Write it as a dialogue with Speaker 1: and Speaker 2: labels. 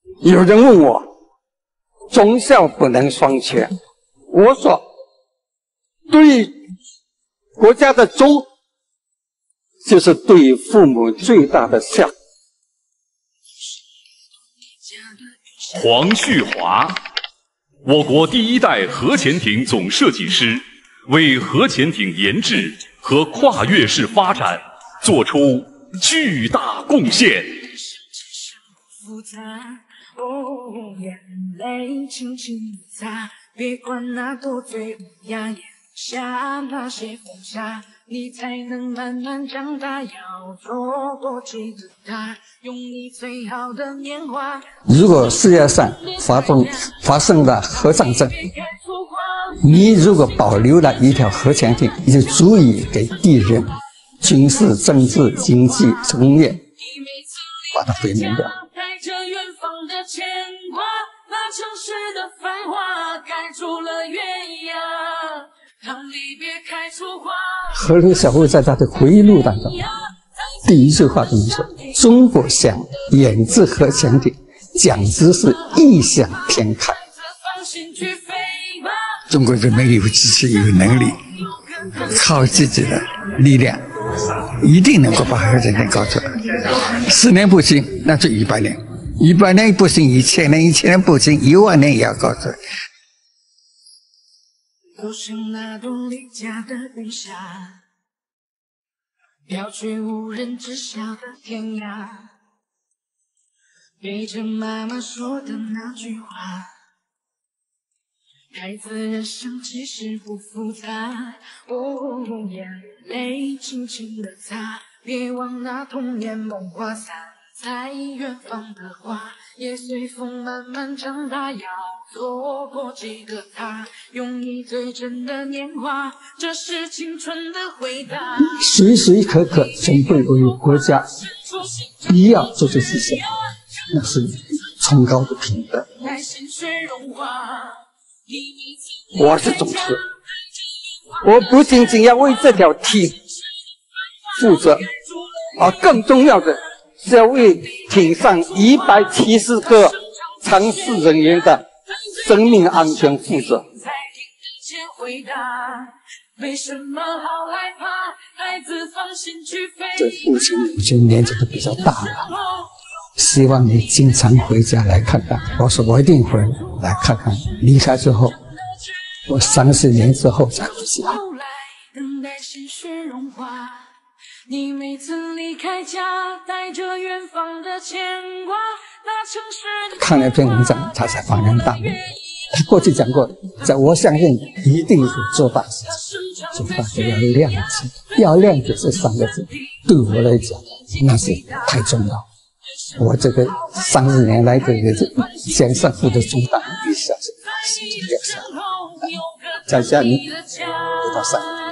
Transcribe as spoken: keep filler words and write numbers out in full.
Speaker 1: 有人问我，忠孝不能双全，我说，对国家的忠，就是对父母最大的孝。
Speaker 2: 黄旭华，我国第一代核潜艇总设计师，为核潜艇研制和跨越式发展做出巨大贡献。
Speaker 3: 哦，眼泪轻轻地擦，别管那多醉无涯，咽下那些风沙，你才能慢慢长大。要错过几个他，用你最好的年华。
Speaker 1: 如果世界上发生发生了核战争，你如果保留了一条核潜艇，就足以给敌人军事、政治、经济、工业把它毁灭掉。
Speaker 3: 带着远方的牵挂，那城市的繁华盖住了月牙，让离别开出花。
Speaker 1: 赫鲁晓夫在他的回忆录当中，第一句话这么说：中国想研制核潜艇，简直是异想天开。中国人民有志气、有能力，靠自己的力量，一定能够把核潜艇搞出来。十年不行，那就一百年；一百年不行，一千年；一千年不行，一万年也要搞出来。
Speaker 3: 就像那朵离家的云霞，飘去无人知晓的天涯，背着妈妈说的那句话，孩子人生其实不复杂。哦，眼泪轻轻地擦，别忘那童年梦话散在远方的花，也随风慢慢长大。要错过几个他，用你最真的年华，这是青春的回答。
Speaker 1: 时时刻刻准备为国家必要做出牺牲，那是崇高的品德。我是总车，我不仅仅要为这条艇负责，而更重要的是要为艇上一百七十个尝试人员的生命安全负责。这父亲母亲年纪都比较大了，希望你经常回家来看看。我说我一定会来看看。离开之后，我三十年之后才回家。
Speaker 3: 你每次离开家，带着远方的牵挂，那城市的
Speaker 1: 看了篇文章，他才恍然大悟。他过去讲过，在我相信一定是做大事情，做大事要谅解，要谅解这三个字，对我来讲那是太重要。我这个三十年来的这个肩上负的重担一下子就掉下来，在家里不到三年。